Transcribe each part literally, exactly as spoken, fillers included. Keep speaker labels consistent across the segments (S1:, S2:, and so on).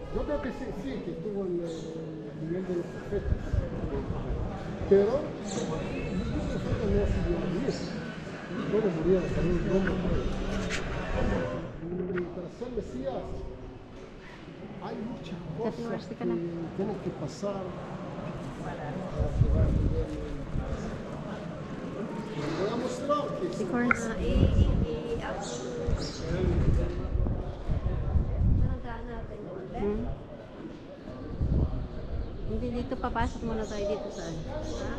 S1: Yo creo que sí, sí, que tuvo el, el nivel de estafeta. Pero muchos nosotros no siguió vivir. ¿Dónde murieron? También ¿dónde murieron? Mi corazón decía, hay muchas cosas que tienen que pasar para llegar a nivel. Voy a mostrar que
S2: Si
S1: sí.
S2: course.
S3: Ah, i, i, i, up. Nanagaan natin doon.
S2: Hmm? Hindi dito, papasok muna tayo dito sa ano.
S3: Ha?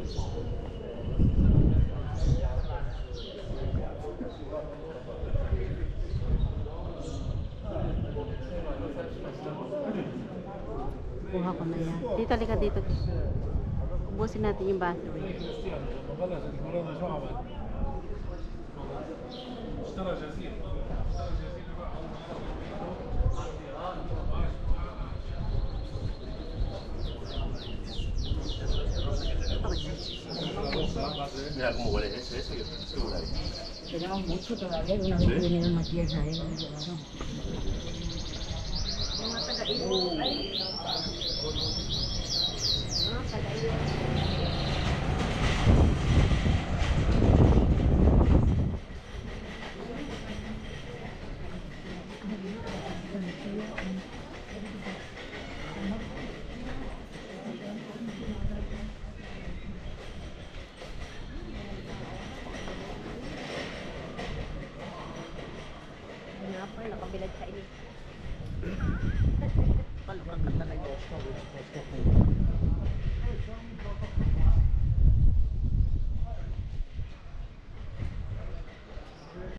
S2: Kuha ko na yan. Dito, halika dito. Ubusin natin yung baso.
S4: Mira cómo huele eso, eso yo estoy segura.
S5: Tenemos mucho todavía, una vez que vinieron más tierra, ¿eh? Nos llevaron.
S3: Yung mga taga-iyo. Ay. Ah, taga-iyo. Nga pa, nakabilad sa init.
S5: Kalbang ka talaga.